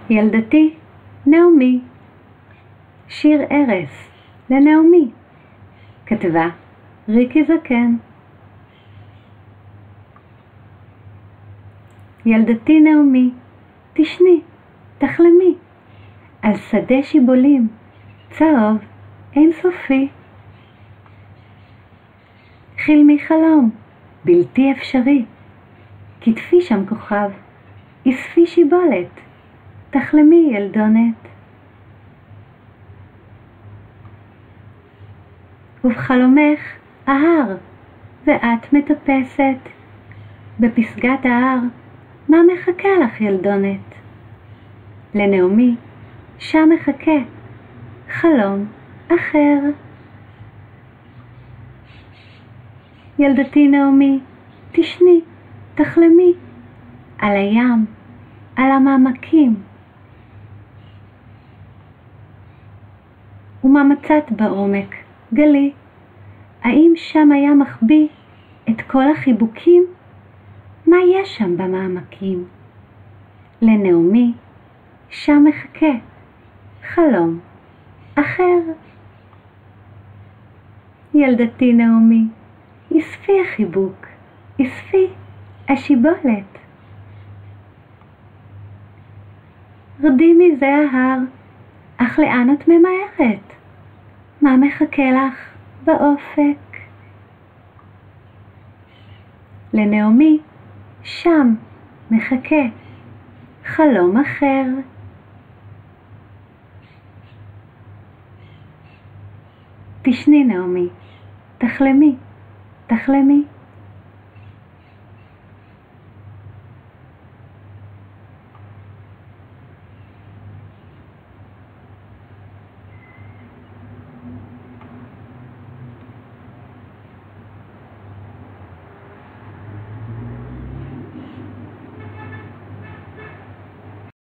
ילדתי, נעמי. שיר ערש לנעמי. כתבה ריקי זקן. ילדתי נעמי, תשני, תחלמי, על שדה שיבולים, צהוב אינסופי. חלמי חלום, בלתי אפשרי, כתפי שם כוכב, אספי שיבולת, תחלמי ילדונת. ובחלומך ההר, ואת מטפסת, בפסגת ההר, מה מחכה לך ילדונת? לנעמי, שם מחכה, חלום אחר. ילדתי נעמי, תשני, תחלמי, על הים, על המעמקים. ומה מצאת בעומק, גלי? האם שם היה מחביא את כל החיבוקים? מה יש שם במעמקים? לנעמי, שם מחכה, חלום אחר. ילדתי נעמי, אספי החיבוק, אספי השיבולת. רדי מזה ההר, אך לאן את ממהרת? מה מחכה לך באופק? לנעמי, שם מחכה, חלום אחר. תשני נעמי, תחלמי, תחלמי.